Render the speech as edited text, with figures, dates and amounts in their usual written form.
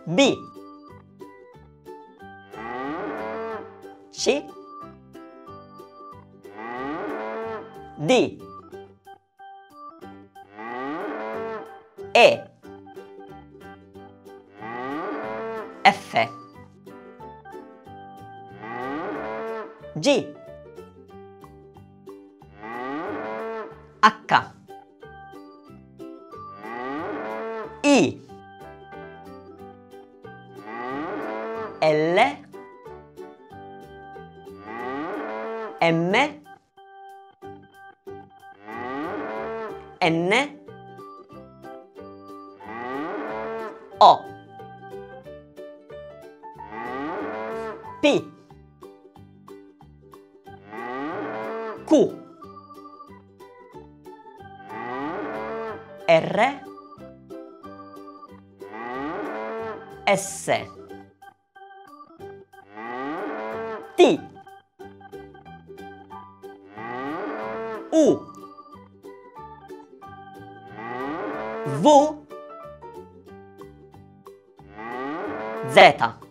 B, C, D, E, F, G, H, I, L, M, N, O, P, Q, R, S, T, U, V, Z.